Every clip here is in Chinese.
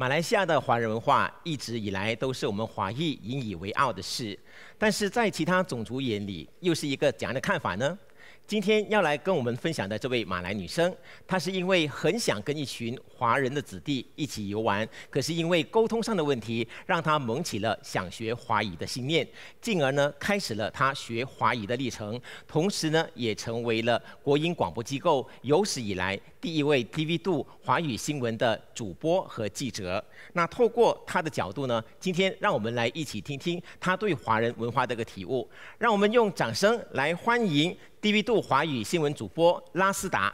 马来西亚的华人文化一直以来都是我们华裔引以为傲的事，但是在其他种族眼里，又是一个怎样的看法呢？今天要来跟我们分享的这位马来女生，她是因为很想跟一群华人的子弟一起游玩，可是因为沟通上的问题，让她萌起了想学华语的心念，进而呢开始了她学华语的历程，同时呢也成为了国营广播机构有史以来第一位 TV2 华语新闻的主播和记者。那透过她的角度呢，今天让我们来一起听听她对华人文化的一个体悟。让我们用掌声来欢迎TV2 华语新闻主播拉斯达。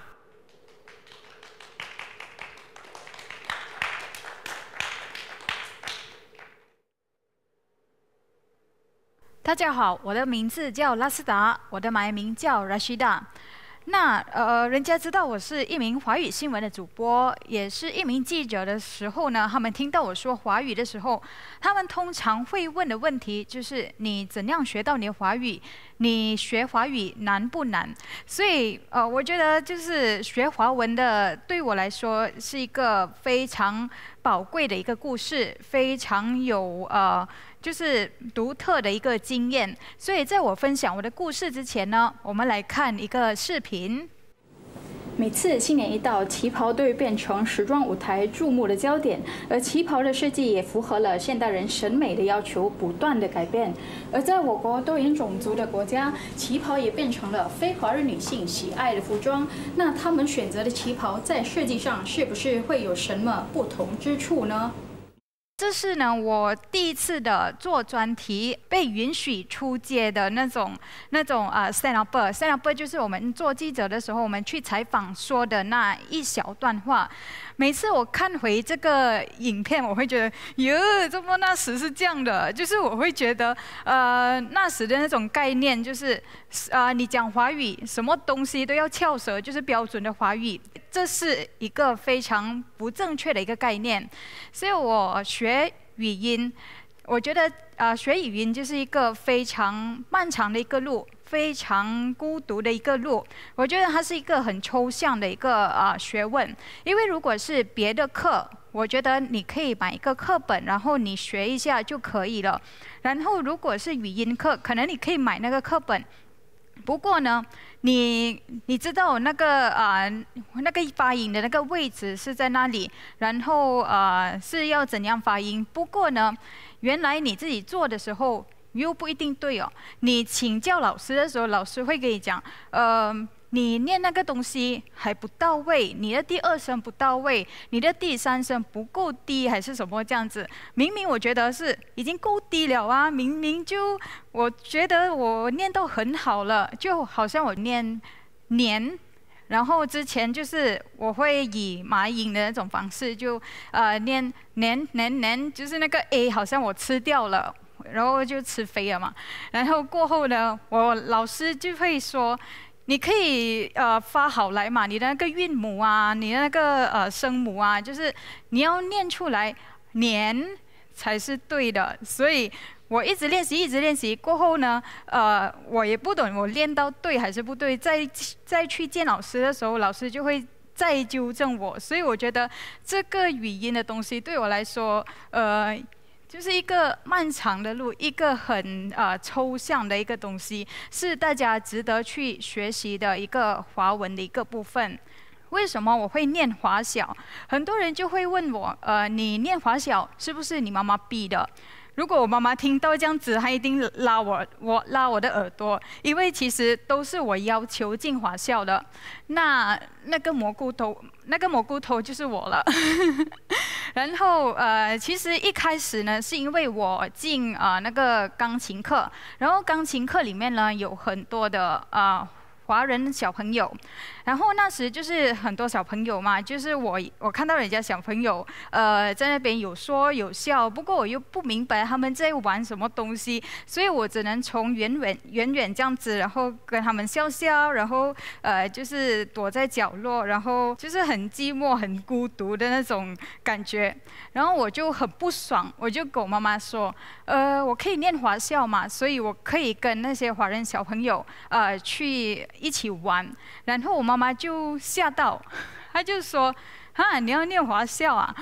大家好，我的名字叫拉斯达，我的马来名叫 Rasyidah。那人家知道我是一名华语新闻的主播，也是一名记者的时候呢，他们听到我说华语的时候，他们通常会问的问题就是你怎样学到你的华语？你学华语难不难？所以我觉得就是学华文的对我来说是一个非常宝贵的一个故事，非常有就是独特的一个经验。所以在我分享我的故事之前呢，我们来看一个视频。 每次新年一到，旗袍都会变成时装舞台注目的焦点，而旗袍的设计也符合了现代人审美的要求，不断的改变。而在我国多元种族的国家，旗袍也变成了非华人女性喜爱的服装。那她们选择的旗袍在设计上是不是会有什么不同之处呢？ 这是呢，我第一次的做专题被允许出街的那种stand up。stand up 就是我们做记者的时候，我们去采访说的那一小段话。每次我看回这个影片，我会觉得，哟，怎么那时是这样的？就是我会觉得，那时的那种概念就是，你讲华语，什么东西都要翘舌，就是标准的华语，这是一个非常不正确的一个概念。所以我学语音，我觉得学语音就是一个非常漫长的一个路，非常孤独的一个路。我觉得它是一个很抽象的一个学问，因为如果是别的课，我觉得你可以买一个课本，然后你学一下就可以了。然后如果是语音课，可能你可以买那个课本。不过呢，你知道那个发音的那个位置是在那里，然后是要怎样发音？不过呢，原来你自己做的时候又不一定对哦。你请教老师的时候，老师会跟你讲，你念那个东西还不到位，你的第二声不到位，你的第三声不够低，还是什么这样子？明明我觉得是已经够低了啊，明明就我觉得我念到很好了，就好像我念年。然后之前就是我会以麻音的那种方式，就念年，就是那个 A 好像我吃掉了，然后就吃肥了嘛。然后过后呢，我老师就会说，你可以发好来嘛，你的那个韵母啊，你的那个声母啊，就是你要念出来年才是对的。所以我一直练习过后呢，我也不懂我练到对还是不对，再去见老师的时候，老师就会再纠正我。所以我觉得这个语音的东西对我来说，就是一个漫长的路，一个很抽象的一个东西，是大家值得去学习的一个华文的一个部分。为什么我会念华小？很多人就会问我，你念华小是不是你妈妈逼的？如果我妈妈听到这样子，她一定拉我的耳朵，因为其实都是我要求进华校的。那个蘑菇头就是我了。然后其实一开始呢，是因为我进那个钢琴课，然后钢琴课里面呢有很多的华人小朋友，然后那时就是很多小朋友嘛，就是我看到人家小朋友在那边有说有笑，不过我又不明白他们在玩什么东西，所以我只能从远远这样子，然后跟他们笑笑，然后就是躲在角落，然后就是很寂寞很孤独的那种感觉。然后我就很不爽，我就跟我妈妈说，我可以念华校嘛，所以我可以跟那些华人小朋友去一起玩。然后我妈妈就吓到，她就说，你要念华校啊？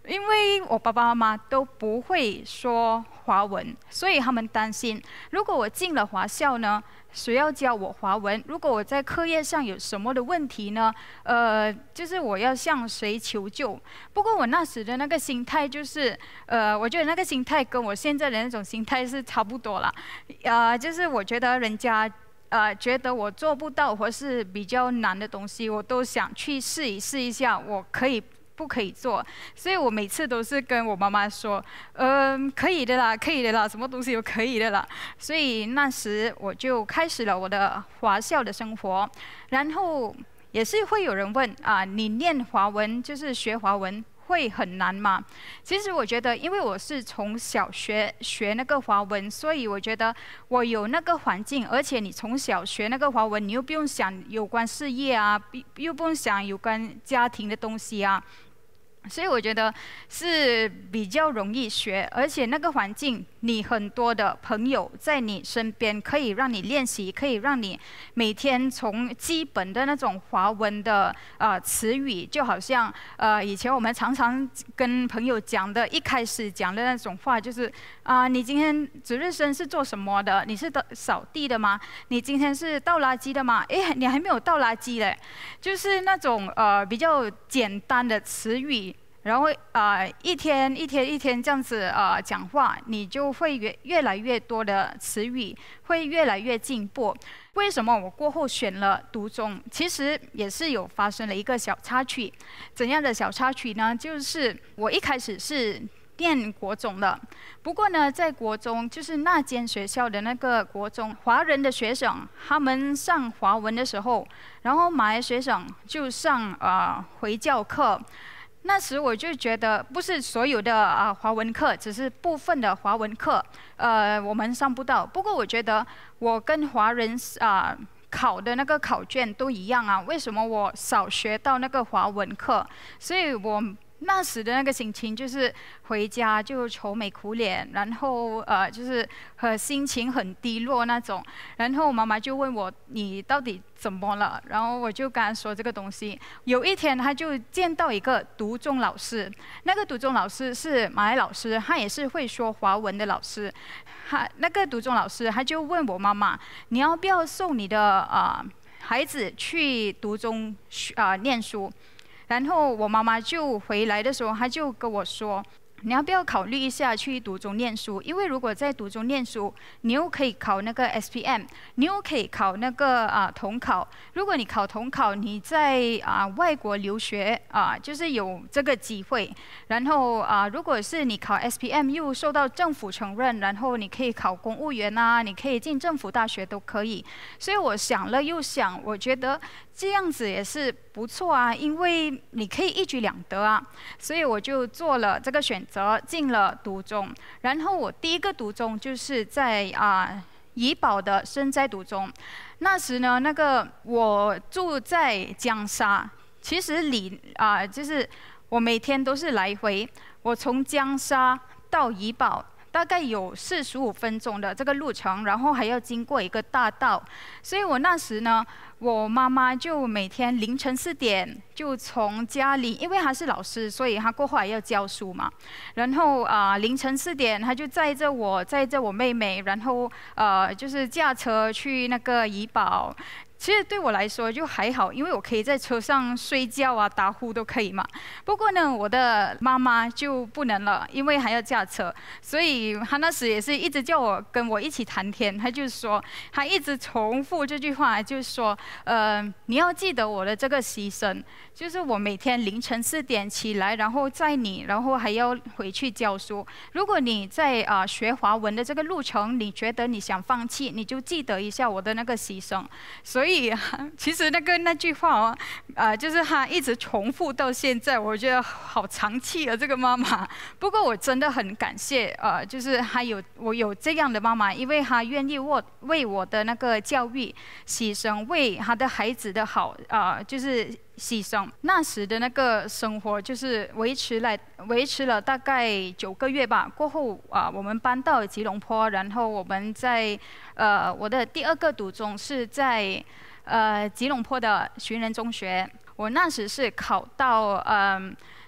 因为我爸爸妈妈都不会说华文，所以他们担心，如果我进了华校呢，谁要教我华文？如果我在课业上有什么的问题呢？就是我要向谁求救？不过我那时的那个心态就是，我觉得那个心态跟我现在的那种心态是差不多了。就是我觉得人家觉得我做不到或是比较难的东西，我都想去试一下，我可以不可以做？所以我每次都是跟我妈妈说，可以的啦，可以的啦，什么东西都可以的啦。所以那时我就开始了我的华校的生活，然后也是会有人问你念华文就是学华文会很难吗？其实我觉得，因为我是从小学那个华文，所以我觉得我有那个环境，而且你从小学那个华文，你又不用想有关事业啊，又不用想有关家庭的东西啊。所以我觉得是比较容易学，而且那个环境，你很多的朋友在你身边，可以让你练习，可以让你每天从基本的那种华文的词语，就好像以前我们常常跟朋友讲的，一开始讲的那种话，就是你今天值日生是做什么的？你是扫地的吗？你今天是倒垃圾的吗？诶，你还没有倒垃圾嘞，就是那种比较简单的词语。然后一天这样子讲话，你就会越来越多的词语，会越来越进步。为什么我过后选了读中？其实也是有发生了一个小插曲。怎样的小插曲呢？就是我一开始是念国中的，不过呢，在国中就是那间学校的那个国中，华人的学生他们上华文的时候，然后马来学生就上回教课。那时我就觉得，不是所有的华文课，只是部分的华文课，我们上不到。不过我觉得我跟华人考的那个考卷都一样啊，为什么我少学到那个华文课？所以我那时的那个心情就是回家就愁眉苦脸，然后就是心情很低落那种。然后妈妈就问我你到底怎么了？然后我就跟她说这个东西。有一天她就见到一个读中老师，那个读中老师是马来老师，他也是会说华文的老师。那个读中老师他就问我妈妈，你要不要送你的孩子去读中念书？然后我妈妈就回来的时候，她就跟我说，你要不要考虑一下去读中念书？因为如果在读中念书，你又可以考那个 SPM， 你又可以考那个统考。如果你考统考，你在外国留学就是有这个机会。然后如果是你考 SPM 又受到政府承认，然后你可以考公务员你可以进政府大学都可以。所以我想了又想，我觉得这样子也是不错啊，因为你可以一举两得啊。所以我就做了这个选择，进了读中。然后我第一个读中就是在怡保的深斋读中。那时呢，那个我住在江沙，其实就是我每天都是来回，我从江沙到怡保大概有45分钟的这个路程，然后还要经过一个大道。所以我那时呢，我妈妈就每天凌晨4点就从家里，因为她是老师，所以她过后还要教书嘛。然后凌晨4点，她就载着我妹妹，然后就是驾车去那个怡保。其实对我来说就还好，因为我可以在车上睡觉打呼都可以嘛。不过呢，我的妈妈就不能了，因为还要驾车，所以她那时也是一直叫我跟我一起谈天。她就说，她一直重复这句话，就是说，你要记得我的这个牺牲，就是我每天凌晨4点起来，然后载你，然后还要回去教书。如果你在学华文的这个路程，你觉得你想放弃，你就记得一下我的那个牺牲。所以其实那句话就是他一直重复到现在，我觉得好长气这个妈妈。不过我真的很感谢就是我有这样的妈妈，因为她愿意为我的那个教育牺牲，为她的孩子的好就是牺牲。那时的那个生活就是维持了大概9个月吧。过后我们搬到吉隆坡，然后我们在我的第2个读中是在吉隆坡的寻人中学。我那时是考到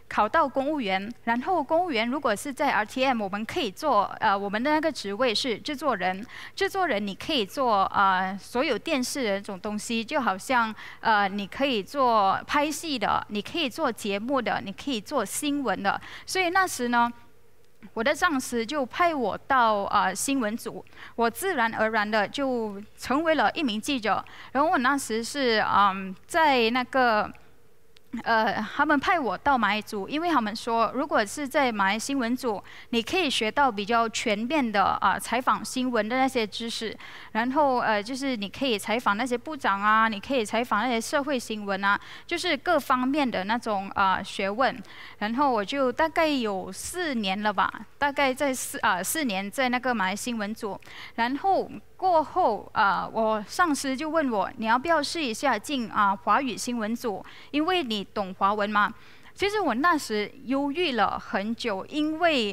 考到公务员，然后公务员如果是在 RTM， 我们可以做我们的那个职位是制作人。制作人你可以做所有电视的那种东西，就好像你可以做拍戏的，你可以做节目的，你可以做新闻的。所以那时呢，我的上司就派我到新闻组，我自然而然的就成为了一名记者。然后我那时是在那个。他们派我到马来组，因为他们说，如果是在马来新闻组，你可以学到比较全面的采访新闻的那些知识，然后就是你可以采访那些部长啊，你可以采访那些社会新闻啊，就是各方面的那种学问。然后我就大概有4年了吧，大概在4年在那个马来新闻组，然后。过后我上司就问我，你要不要试一下进华语新闻组？因为你懂华文嘛。其实我那时犹豫了很久，因为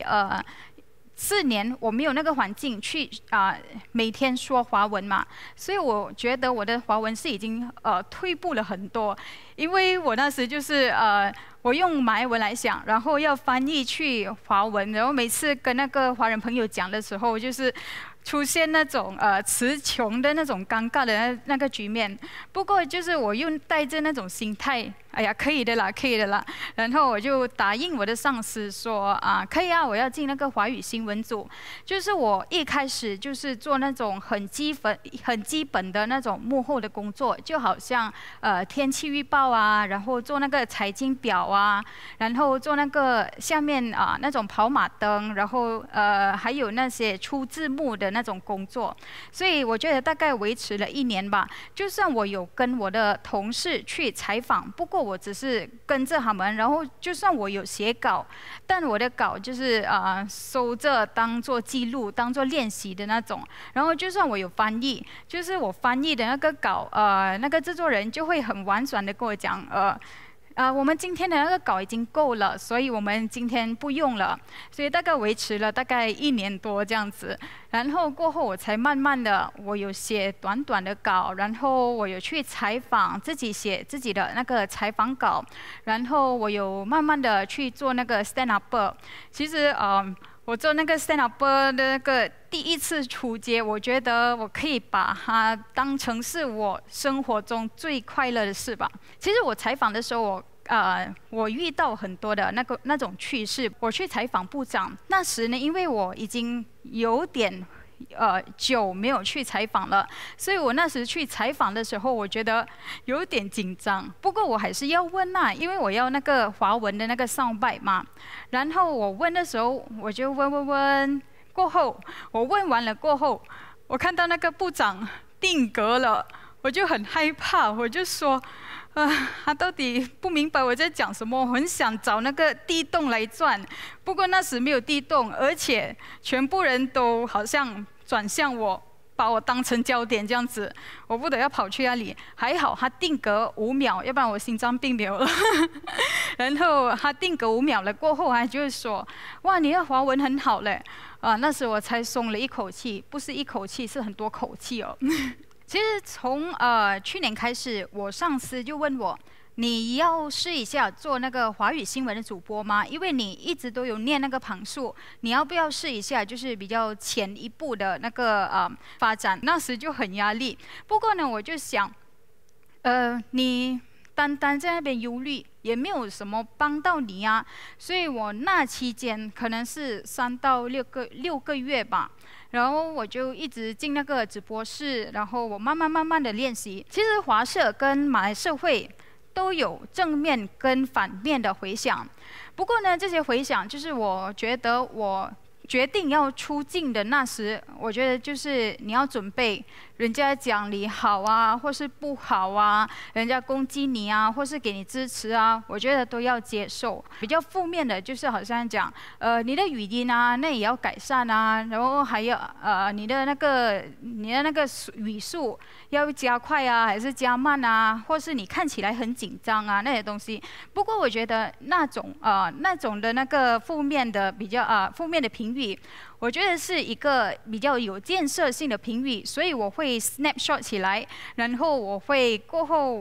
4年我没有那个环境去每天说华文嘛，所以我觉得我的华文是已经退步了很多，因为我那时就是我用马来文来想，然后要翻译去华文，然后每次跟那个华人朋友讲的时候，就是出现那种词穷的那种尴尬的那个局面。不过就是我又带着那种心态，哎呀，可以的啦，可以的啦。然后我就答应我的上司说可以啊，我要进那个华语新闻组。就是我一开始就是做那种很基本的那种幕后的工作，就好像天气预报啊，然后做那个财经表啊，然后做那个下面那种跑马灯，然后还有那些出字幕的那种工作。所以我觉得大概维持了1年吧。就算我有跟我的同事去采访，不过我只是跟着他们，然后就算我有写稿，但我的稿就是收着当做记录、当做练习的那种。然后就算我有翻译，就是我翻译的那个稿，那个制作人就会很婉转的跟我讲，我们今天的那个稿已经够了，所以我们今天不用了。所以大概维持了大概1年多这样子。然后过后我才慢慢的，我有写短短的稿，然后我有去采访，自己写自己的那个采访稿，然后我有慢慢的去做那个 stand up。其实我做那个 stand up 的那个第一次出街，我觉得我可以把它当成是我生活中最快乐的事吧。其实我采访的时候，我遇到很多的那种趣事。我去采访部长，那时呢，因为我已经有点久没有去采访了，所以我那时去采访的时候，我觉得有点紧张。不过我还是要问因为我要那个华文的那个soundbite嘛。然后我问的时候，我就问，过后我问完了过后，我看到那个部长定格了，我就很害怕，我就说。他到底不明白我在讲什么，我很想找那个地洞来钻，不过那时没有地洞，而且全部人都好像转向我，把我当成焦点这样子，我不得要跑去那里。还好他定格5秒，要不然我心脏病没有了。然后他定格5秒了过后，他就说：“哇，你的华文很好嘞！”那时我才松了一口气，不是一口气，是很多口气哦。其实从去年开始，我上司就问我，你要试一下做那个华语新闻的主播吗？因为你一直都有念那个旁述，你要不要试一下，就是比较前一步的那个发展？那时就很压力。不过呢，我就想，你单在那边忧虑，也没有什么帮到你啊。所以我那期间可能是3到6个月吧。然后我就一直进那个直播室，然后我慢慢的练习。其实华社跟马来社会都有正面跟反面的回响，不过呢，这些回响就是我觉得我决定要出镜的那时，我觉得就是你要准备人家讲你好啊，或是不好啊，人家攻击你啊，或是给你支持啊，我觉得都要接受。比较负面的就是好像讲，你的语音啊，那也要改善啊，然后还有你的那个语速要加快啊，还是加慢啊，或是你看起来很紧张啊那些东西。不过我觉得那种的那个负面的比较负面的评语，我觉得是一个比较有建设性的评语，所以我会 snapshot 起来，然后我会过后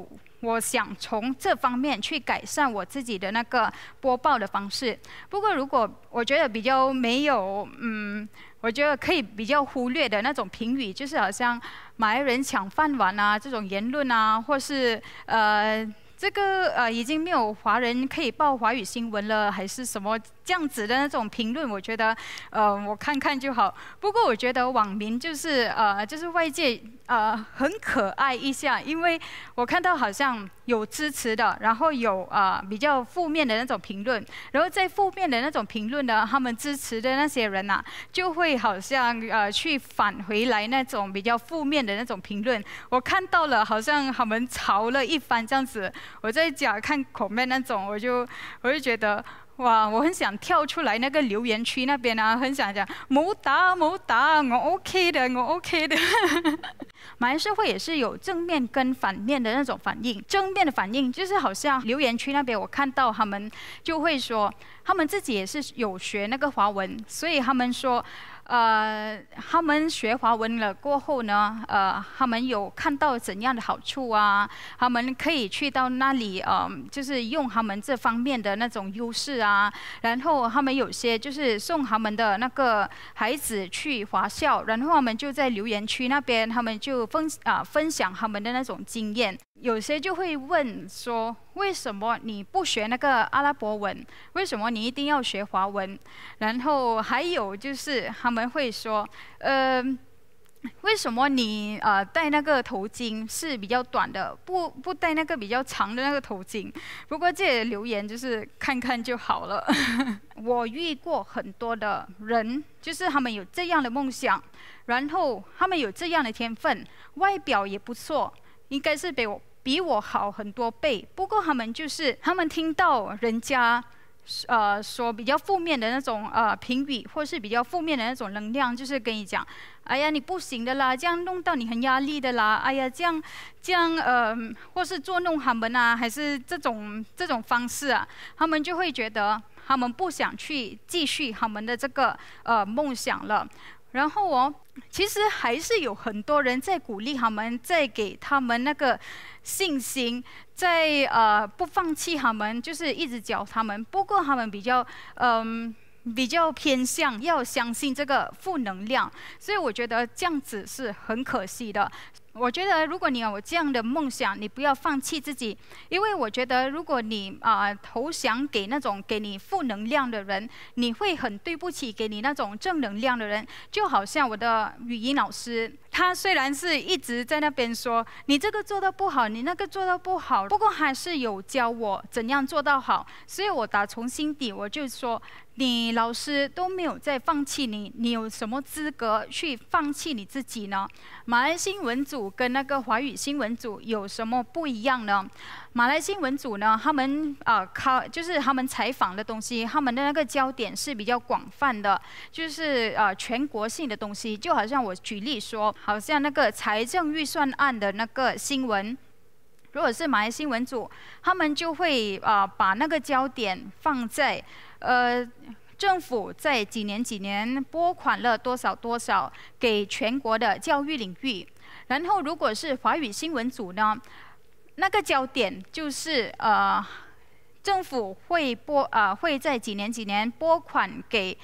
我想从这方面去改善我自己的那个播报的方式。不过，如果我觉得比较没有，我觉得可以比较忽略的那种评语，就是好像马来人抢饭碗啊这种言论啊，或是这个已经没有华人可以报华语新闻了，还是什么这样子的那种评论，我觉得我看看就好。不过我觉得网民就是外界很可爱一下，因为我看到好像有支持的，然后有比较负面的那种评论，然后在负面的那种评论呢，他们支持的那些人就会好像去返回来那种比较负面的那种评论。我看到了，好像他们吵了一番这样子。我在家看 comment 那种，我就觉得哇，我很想跳出来那个留言区那边很想讲冇打，我 OK 的，我 OK 的。马来社会也是有正面跟反面的那种反应。正面的反应就是好像留言区那边，我看到他们就会说，他们自己也是有学那个华文，所以他们说。他们学华文了过后呢，他们有看到怎样的好处啊？他们可以去到那里，就是用他们这方面的那种优势啊。然后他们有些就是送他们的那个孩子去华校，然后他们就在留言区那边，他们就分享他们的那种经验。有些就会问说，为什么你不学那个阿拉伯文？为什么你一定要学华文？然后还有就是他们会说，为什么你戴那个头巾是比较短的，不戴那个比较长的那个头巾？不过这些留言就是看看就好了。我遇过很多的人，就是他们有这样的梦想，然后他们有这样的天分，外表也不错，应该是比我好很多倍。不过他们听到人家说比较负面的那种评语，或是比较负面的那种能量，就是跟你讲，哎呀你不行的啦，这样弄到你很压力的啦，哎呀这样或是捉弄他们还是这种方式他们就会觉得他们不想去继续他们的这个梦想了。然后其实还是有很多人在鼓励他们，在给他们那个信心，在不放弃他们，就是一直教他们。不过他们比较偏向要相信这个负能量，所以我觉得这样子是很可惜的。我觉得如果你有这样的梦想，你不要放弃自己，因为我觉得如果你投降给那种给你负能量的人，你会很对不起给你那种正能量的人。就好像我的语音老师，他虽然是一直在那边说你这个做得不好，你那个做得不好，不过还是有教我怎样做到好。所以我打从心底我就说，你老师都没有在放弃你有什么资格去放弃你自己呢？马来新闻组跟那个华语新闻组有什么不一样呢？马来新闻组呢，他们就是他们采访的东西，他们的那个焦点是比较广泛的，就是全国性的东西。就好像我举例说，好像那个财政预算案的那个新闻。如果是马来新闻组，他们就会把那个焦点放在政府在几年拨款了多少给全国的教育领域。然后如果是华语新闻组呢，那个焦点就是政府会在几年拨款给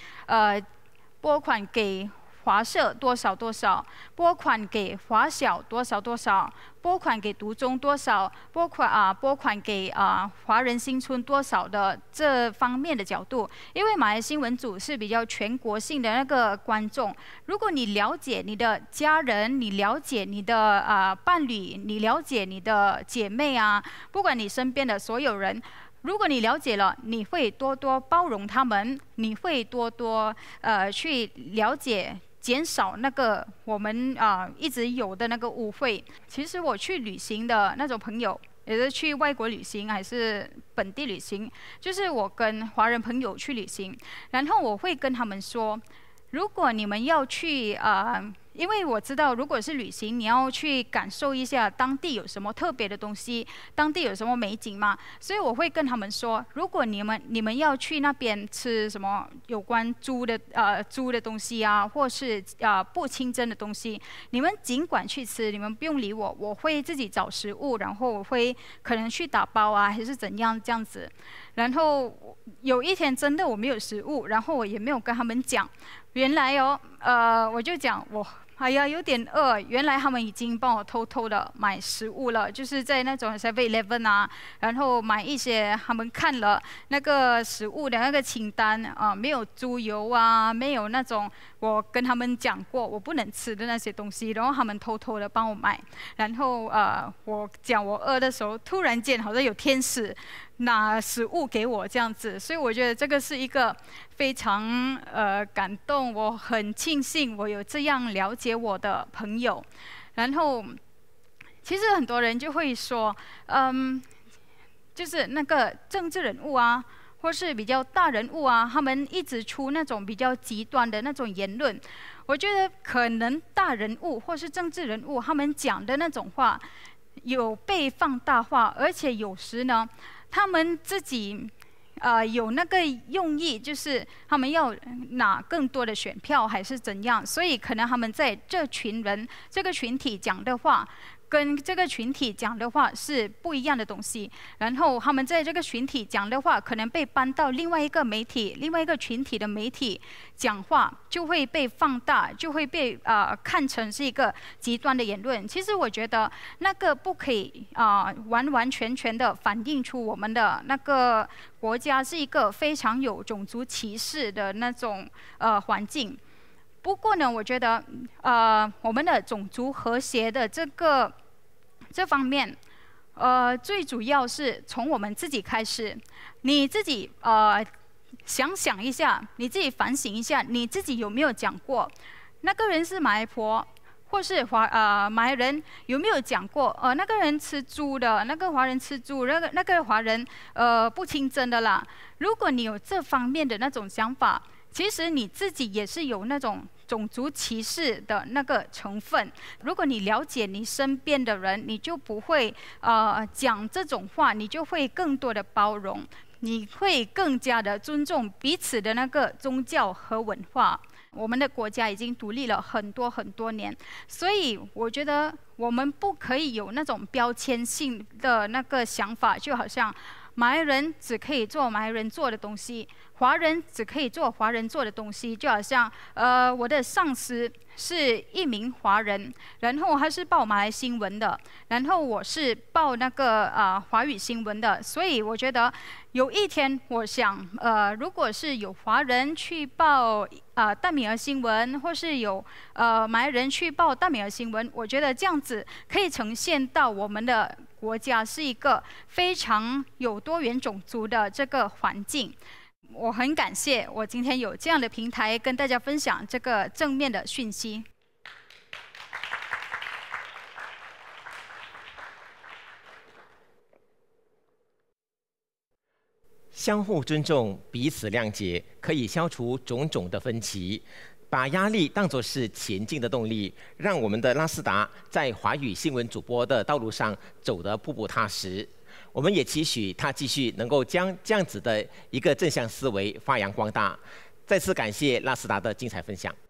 华社多少，拨款给华小多少，拨款给读中多少，拨款给华人新村多少的这方面的角度。因为马来新闻组是比较全国性的那个观众，如果你了解你的家人，你了解你的伴侣，你了解你的姐妹不管你身边的所有人。如果你了解了，你会多多包容他们，你会多多去了解，减少那个我们一直有的那个误会。其实我去旅行的那种朋友，也是去外国旅行还是本地旅行，就是我跟华人朋友去旅行，然后我会跟他们说，如果你们要去因为我知道，如果是旅行，你要去感受一下当地有什么特别的东西，当地有什么美景嘛，所以我会跟他们说，如果你们要去那边吃什么有关猪的东西啊，或是不清真的东西，你们尽管去吃，你们不用理我，我会自己找食物，然后我会可能去打包啊，还是怎样这样子。然后有一天真的我没有食物，然后我也没有跟他们讲。原来我就讲哎呀有点饿，原来他们已经帮我偷偷的买食物了，就是在那种 7-Eleven 啊，然后买一些他们看了那个食物的那个清单啊，没有猪油啊，没有那种我跟他们讲过我不能吃的那些东西，然后他们偷偷的帮我买，然后我讲我饿的时候，突然间好像有天使拿食物给我这样子，所以我觉得这个是一个非常感动，我很庆幸我有这样了解我的朋友。然后其实很多人就会说，就是那个政治人物啊，或是比较大人物啊，他们一直出那种比较极端的那种言论。我觉得可能大人物或是政治人物他们讲的那种话有被放大化，而且有时呢，他们自己有那个用意，就是他们要拿更多的选票还是怎样，所以可能他们在这个群体讲的话，跟这个群体讲的话是不一样的东西，然后他们在这个群体讲的话，可能被搬到另外一个媒体、另外一个群体的媒体讲话，就会被放大，就会被看成是一个极端的言论。其实我觉得那个不可以完完全全的反映出我们的那个国家是一个非常有种族歧视的那种环境。不过呢，我觉得我们的种族和谐的这方面，最主要是从我们自己开始。你自己想一下，你自己反省一下，你自己有没有讲过那个人是马来婆，或是马来人有没有讲过那个人吃猪的，那个华人吃猪，那个华人不清真的啦。如果你有这方面的那种想法，其实你自己也是有那种种族歧视的那个成分。如果你了解你身边的人，你就不会讲这种话，你就会更多的包容，你会更加的尊重彼此的那个宗教和文化。我们的国家已经独立了很多很多年，所以我觉得我们不可以有那种标签性的那个想法，就好像马来人只可以做马来人做的东西，华人只可以做华人做的东西。就好像我的上司是一名华人，然后他是报马来新闻的，然后我是报那个华语新闻的，所以我觉得有一天我想如果是有华人去报大米尔新闻，或是有马来人去报大米尔新闻，我觉得这样子可以呈现到我们的国家是一个非常有多元种族的这个环境。我很感谢我今天有这样的平台跟大家分享这个正面的讯息。 相互尊重、彼此谅解，可以消除种种的分歧，把压力当作是前进的动力，让我们的拉斯达在华语新闻主播的道路上走得步步踏实。我们也期许他继续能够将这样子的一个正向思维发扬光大。再次感谢拉斯达的精彩分享。